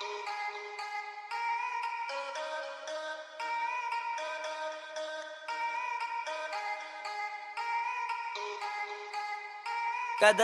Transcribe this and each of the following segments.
Kada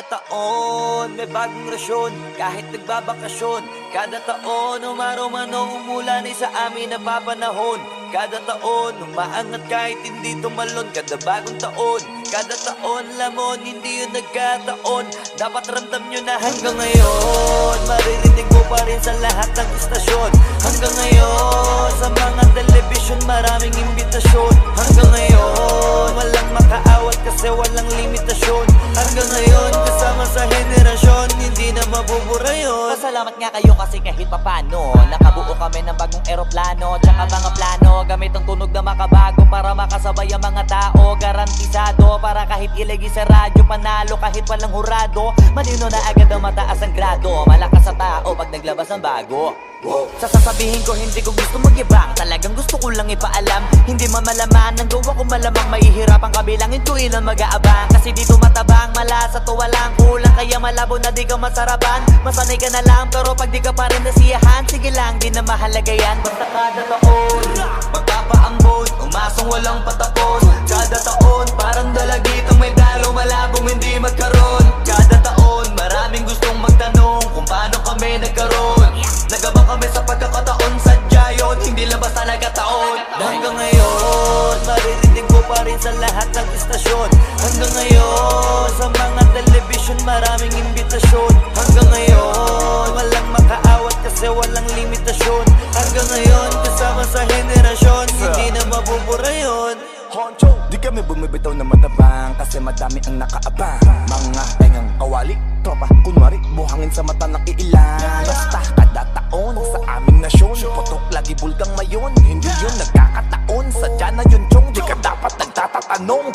taon may bagong rasyon, kahit nagbabakasyon. Kada taon umaraw man o umulan ay sa amin napapanahon. Kada taon umaangat kahit hindi tumalon. Kada bagong taon, kada taon lamon, hindi yun nagkataon. Dapat ramdam nyo na hanggang ngayon maririnig mo pa rin sa lahat ng istasyon. Hanggang ngayon sa mga telebisyon maraming imbitasyon. Hanggang ngayon walang makaawat kasi walang limitasyon. Hanggang ngayon kasama sa henerasyon, hindi na mabubura yun. Pasalamat nga kayo kasi kahit papano nakabuo kami ng bagong eroplano. Tsaka mga plano gamit ang tunog na makabago para makasabay ang mga tao. Garantisado para kahit ilagi sa radyo, panalo kahit walang hurado. Malino na agad ang mataas ang grado, malakas sa tao pag naglabas ng bago. Sa sasabihin ko hindi ko gusto magyabang, talagang gusto ko lang ipaalam. Hindi man malaman, ang gawa ko malamang mahihirap ang kabilangin ko ilan mag-aabang. Kasi dito matabang, malasa to walang kulang, kaya malabo na di ka masarapan. Masanay ka na lang pero pag di ka pa rin nasiyahan, sige lang di na mahalaga yan. Basta kada taon magpapaambon, umasong walang patapos. Kada taon parang dalagitang may dalo, malabong hindi magkaroon. Kada taon maraming gustong magtanong kung paano kami nagkaroon. Nagabang kami sa pagkakataon, sadya yun, hindi lang basta nagkataon. Hanggang ngayon maririnig mo pa rin sa lahat ng istasyon. Hanggang ngayon sa mga telebisyon maraming imbitasyon. Hanggang ngayon walang makaawat kasi walang limitasyon. Hanggang ngayon kasama sa henerasyon, hindi na mabubura yun. Honcho, di kami bumibitaw na matabang kasi madami ang nakaabang. Mga tengang kawali, tropa, kunwari, buhangin sa mata ng iilan. Basta kada taon sa aming nasyon, putok lagi bulgang mayon. Hindi yun nagkakataon, sadya na yun chong, di ka dapat nagtatatanong.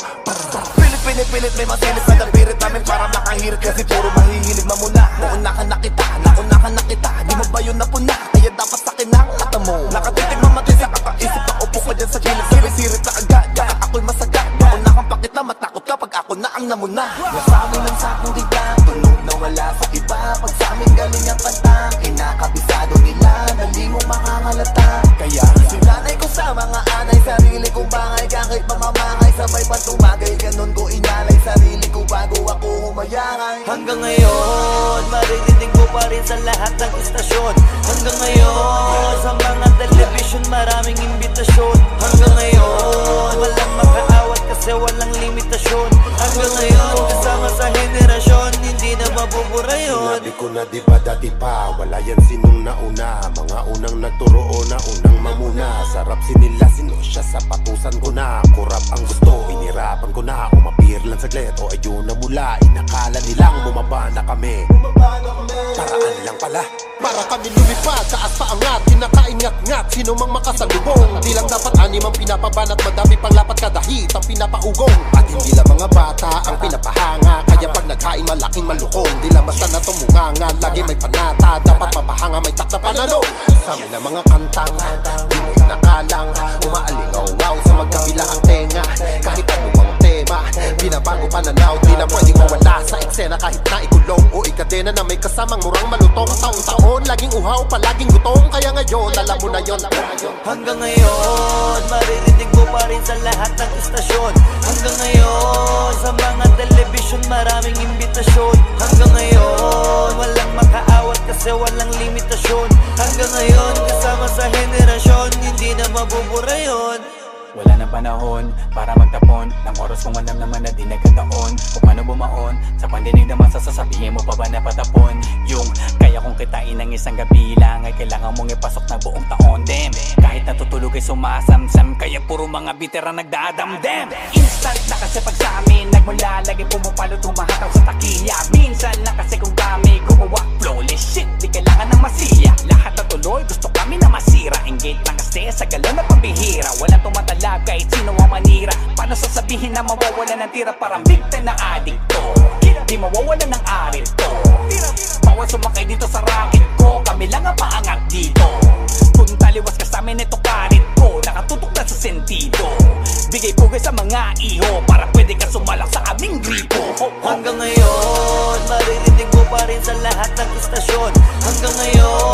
Pilit may masilit sa dapirit namin para makahirit. Kasi puro mahihilig mamuna. Nauna ka na kita, di mo ba yun napuna? Kaya dapat sakin ang mata mo. Nakatitig mamatin sa kakaisip, nakaupo ka dyan sa gilid. Sirit na agad, kaya ako'y masagad. Nauna kang pakita, matakot ka pag ako na ang namuna. Nasa amin ang sakong tiglang, tunog na wala sa iba. Pag sa amin galing ang pantang, kinakabisado nila, dali mo makakalata. Kaya sinanay ko sa mga anay, sarili kong bangay. Kahit pamamangay, sabay patumagay, ganun ko inalay sarili ko bago ako humayangay. Hanggang ngayon maririnig mo pa rin sa lahat ng istasyon. Hanggang ngayon sa mga telebisyon maraming imbitasyon. Hanggang ngayon walang makaawat kasi walang limitasyon. Hanggang ngayon kasama sa henerasyon, hindi na mabubura yun. Sinabi ko na diba dati pa, wala yan sinong nauna. Mga unang nagturo o na unang mamuna. Sarap sinila sinosya sa patusan ko na. Kurap ang gusto, inirapan ko na. Umapir lang saglit o ayun na mula. Inakala nilang bumaba na kami, paraan lang pala. Para kami lumipad, taas pa angat, kinakaingat-ngat, sino mang makasalubong. Di lang dapat anim ang pinapabanat, madami pang lapat kada hit ang pinapaugong. At hindi lang mga bata ang pinapahanga, kaya pag naghain malaking malukong. Di lang basta na tumunganga, lagi may panata, dapat mapahanga, may takta panalo. Sa amin ang mga kantang, di mo inakalang, umaalingaw-ngaw sa magkabila ang tenga. Kahit ano ang tema, binabago pananaw, di na pwedeng mawala sa eksena. Kahit na ikulong o ikadena na may kasamang murang malutong. Taon-taon, laging uhaw, palaging gutom. Kaya ngayon, alam mo na yon. Hanggang ngayon maririnig mo pa rin sa lahat ng istasyon. Hanggang ngayon sa mga telebisyon maraming imbitasyon. Hanggang ngayon walang makaawat kasi walang limitasyon. Hanggang ngayon kasama sa henerasyon, hindi na mabubura yun. Wala nang panahon para magtapon ng oras kung alam naman na di nagkataon. Kung paano bumaon sa pandinig naman, sasabihin mo pa ba na patapon? Yung kaya kong kitain ng isang gabi lang ay kailangan mong ipasok na buong taon. Damn, kahit natutulog ay sumasamsam, kaya puro mga bitera nagdadamdam. Instant na kasi pag sa amin nagmula, lagi pumapalo tumahataw sa takilya. Minsan na kasi kung kami gumawa flawless shit, di kailangan ng masiya. Lahat na tuloy gusto kami na masira. Engage na kasi sa galon na pambihira. Walang tumatalab kahit sino ang manira. Paano sasabihin na mawawala ng tira? Parang victim na adikto, di mawawala ng arit to. Bawal sumakay dito sa racket ko, kami lang ang paangat dito. Kung taliwas ka sa amin ito karit ko, nakatutok na sa sentido. Bigay pugay sa mga iho para pwede ka sumalak sa aming gripo. Hanggang ngayon maririnig mo pa rin sa lahat ng istasyon. Hanggang ngayon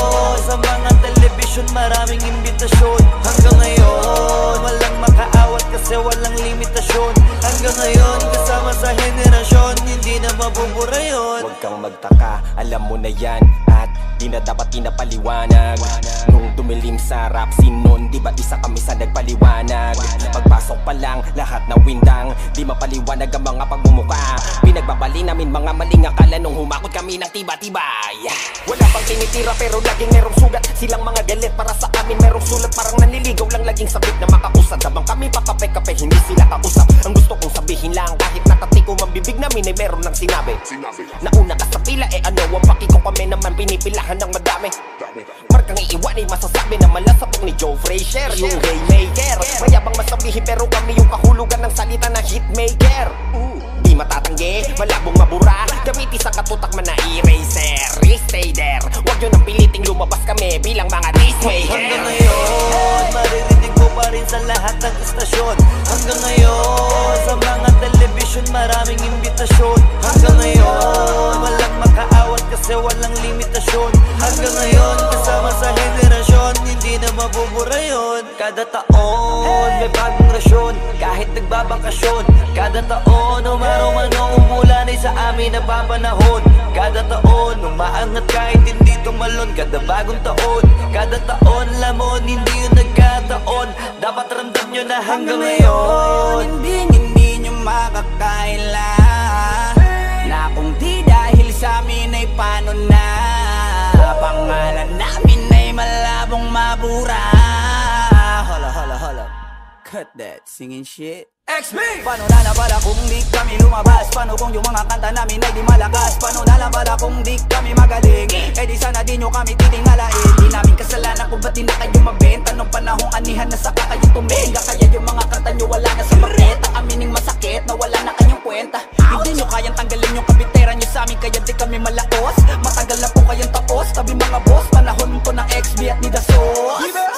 Sa mga telebisyon maraming imbitasyon. Hanggang ngayon walang makaawat kasi walang limitasyon. Hanggang ngayon kasama sa henerasyon, hindi na mabubura yun. Huwag kang magtaka, alam mo na yan. At di na dapat pinapaliwanag. Nung dumilim sa rap scene nun, di ba isa kami sa nagpaliwanag? Pagpasok pa lang, lahat na windang, di mapaliwanag ang mga pagmumuka. Pinagbabali namin mga maling akala nung humakot kami ng tiba-tibay. Wala pang tinitira pero laging merong sugat. Silang mga galit para sa amin merong sulat. Parang nanliligaw lang laging sabik na makausad. Habang kami pakape-kape, hindi sila kausap. Ang gusto kong sabihin lang, kahit nakatikom ang bibig namin ay meron ng sinabi. Nauna ka sa pila, ano ang pakiko kami naman pinipilahan ng madami. Markang iiwan ay masasabi na malasabog ni Joe Frazier, yung haymaker. Mayabang masabihin pero kami yung kahulugan ng salita na hitmaker. Di matatanggi, malabong mabura, gamitin sa katutak man na eraser. Stay there, huwag yun ang piliting lumabas kami bilang mga dismaker. Hanggang ngayon, maririnig mo pa rin sa lahat ng istasyon. Hanggang ngayon, sa mga telebisyon maraming imbitasyon. Hanggang ngayon, walang makaawat kasi walang limitasyon. Hanggang ngayon, kasama sa henerasyon, hindi na mabubura yun. Kada taon, may bagong rasyon, kahit nagbabakasyon. Kada taon, umano umulan ay sa amin napapanahon. Kada taon, umaangat kahit hindi tumalon. Kada bagong taon, kada taon, lamon, hindi yun nagkataon. Dapat ramdam nyo na hanggang ngayon Hindi nyo makakaila na kung di dahil sa amin ay paano na. Pangalan namin ay malabong mabura. Hala cut that singing shit. XB! Paano na lang pala kung di kami lumabas? Paano kung yung mga kanta namin ay di malakas? Paano na lang pala kung di kami magaling? Eh di sana di nyo kami titingalain. Di namin kasalanan kung ba't di na kayo mabenta. Nung panahong anihan na saka kayo tumenga. Kaya yung mga kanta nyo wala na sa maketa. Amining masakit na wala na kayong kwenta. Hindi nyo kayang tanggalin yung kapitera nyo sa amin. Kaya di kami malaos. Matagal na po kayong tapos. Tabi mga boss, panahon ko ng XB at ni The Sauce.